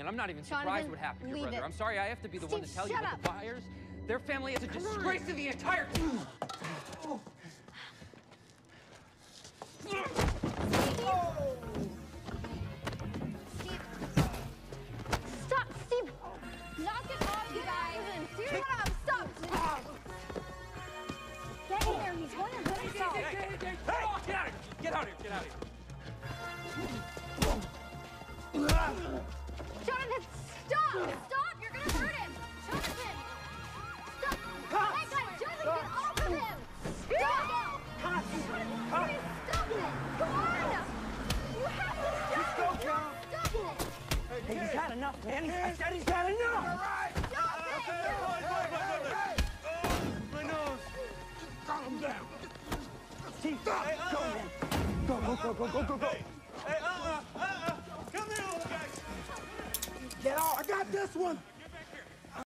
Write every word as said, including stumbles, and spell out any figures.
and I'm not even surprised Jonathan, what happened to your leave brother. it. I'm sorry I have to be the Steve, one to tell you, shut but up. the Byers, their family is a disgrace to the entire team. Steve. Steve. Stop, Steve. Knock it off, you guys. Shut up, stop. Get in there, he's going to hurt himself. Hey, hey, hey, hey, oh, get out of here. Get out of here, get out of here. Jonathan, stop! Stop! You're gonna hurt him! Jonathan! Stop! Hey guys, Jonathan, get off of him! Stop! Jonathan, please stop it! Come on! You have to stop it! Stop it! Hey, he's had enough, man. I said he's had enough! Stop it! My nose. Calm down. Steve, go, man. Go, go, go, go, go, go, go. Hey, uh-uh, uh-uh. Come here, little guy. Get out. I got this one.